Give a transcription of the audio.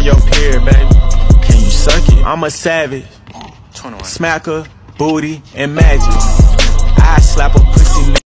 your period, baby. Can you suck it? I'm a savage. 21. Smacker, booty, and magic. I slap a pussy.